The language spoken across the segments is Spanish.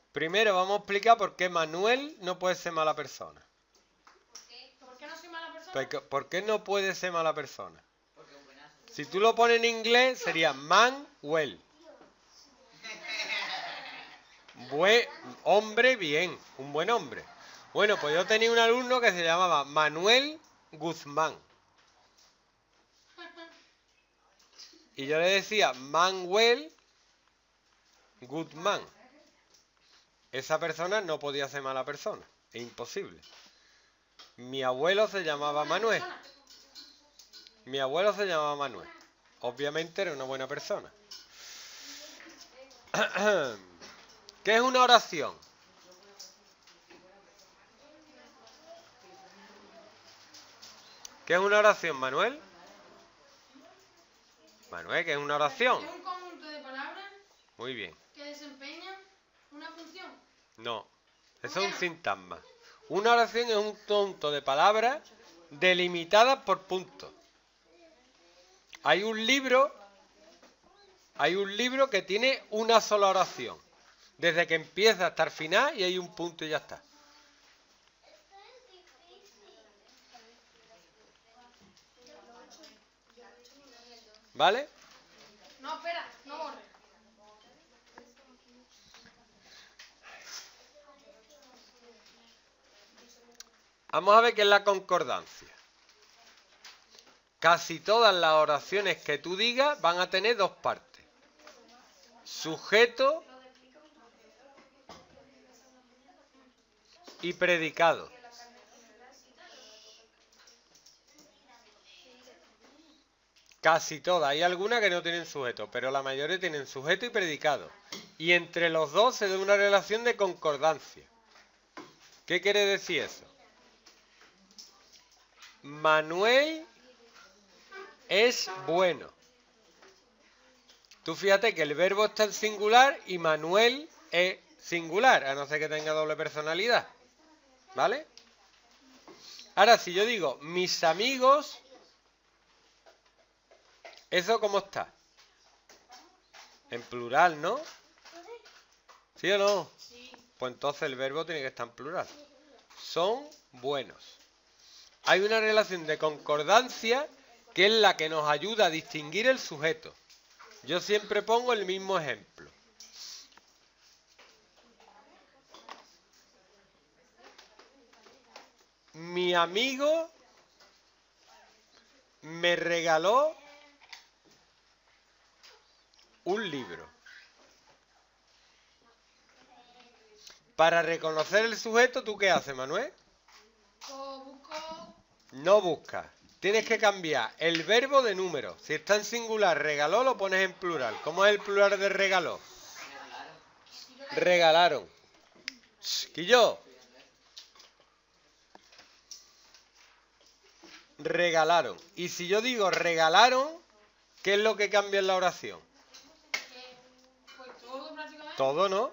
Primero vamos a explicar por qué Manuel no puede ser mala persona. ¿Por qué no soy mala persona? ¿Por qué no puede ser mala persona? Si tú lo pones en inglés sería Manuel. Buen hombre, bien, un buen hombre. Bueno, pues yo tenía un alumno que se llamaba Manuel Guzmán. Y yo le decía Manuel Guzmán. Esa persona no podía ser mala persona. Es imposible. Mi abuelo se llamaba Manuel. Mi abuelo se llamaba Manuel. Obviamente era una buena persona. ¿Qué es una oración? ¿Qué es una oración, Manuel? Manuel, ¿qué es una oración? Es un conjunto de palabras Muy bien. que desempeñan una función. No, eso es un sintagma. Una oración es un conjunto de palabras delimitadas por puntos. Hay un libro que tiene una sola oración. Desde que empieza hasta el final y hay un punto y ya está. ¿Vale? No, espera, no borres. Vamos a ver qué es la concordancia. Casi todas las oraciones que tú digas van a tener dos partes. Sujeto y predicado. Casi todas. Hay algunas que no tienen sujeto, pero la mayoría tienen sujeto y predicado. Y entre los dos se da una relación de concordancia. ¿Qué quiere decir eso? Manuel es bueno. Tú fíjate que el verbo está en singular y Manuel es singular, a no ser que tenga doble personalidad. ¿Vale? Ahora, si yo digo mis amigos, ¿eso cómo está? En plural, ¿no? ¿Sí o no? Sí. Pues entonces el verbo tiene que estar en plural. Son buenos. Hay una relación de concordancia que es la que nos ayuda a distinguir el sujeto. Yo siempre pongo el mismo ejemplo. Mi amigo me regaló un libro. Para reconocer el sujeto, ¿tú qué haces, Manuel? Busco. No buscas. Tienes que cambiar el verbo de número. Si está en singular, regaló, lo pones en plural. ¿Cómo es el plural de regaló? Regalaron. Quillo. Regalaron. Y si yo digo regalaron, ¿qué es lo que cambia en la oración? Pues todo prácticamente. Todo, ¿no?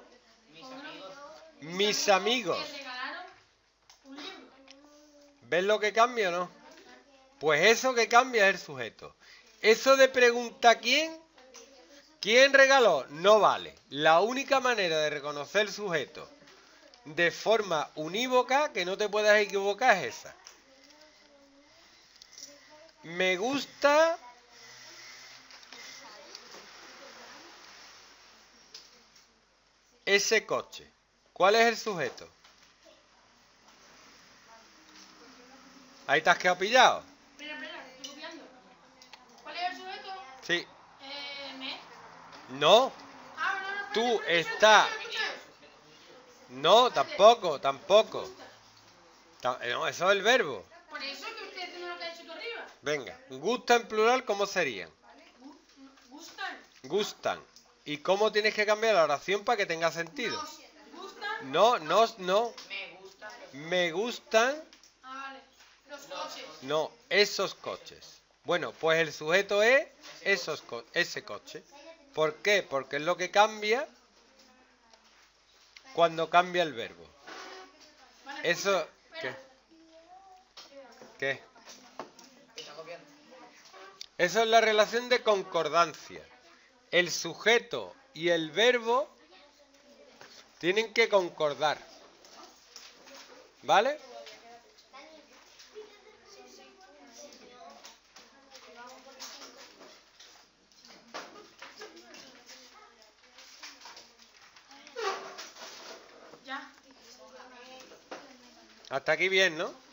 Mis amigos. Me regalaron un libro. ¿Ves lo que cambia o no? Pues eso que cambia es el sujeto. Eso de pregunta quién regaló, no vale. La única manera de reconocer el sujeto de forma unívoca, que no te puedas equivocar, es esa. Me gusta ese coche. ¿Cuál es el sujeto? Ahí te has quedado pillado. Espera, estoy copiando. ¿Cuál es el sujeto? Sí. Me. No. Ah, no, Tú espera, estás. espera. No, tampoco. No, eso es el verbo. Por eso que usted haciendo lo que ha hecho tú arriba. Venga, gusta en plural, ¿cómo serían? Gustan. Gustan. ¿Y cómo tienes que cambiar la oración para que tenga sentido? Gustan. No. Me gustan. Ah, vale. Los coches. No, esos coches. Bueno, pues el sujeto es ese coche. ¿Por qué? Porque es lo que cambia cuando cambia el verbo. Eso... ¿Qué? Eso es la relación de concordancia. El sujeto y el verbo Tienen que concordar. ¿Vale? Ya. Hasta aquí bien, ¿no?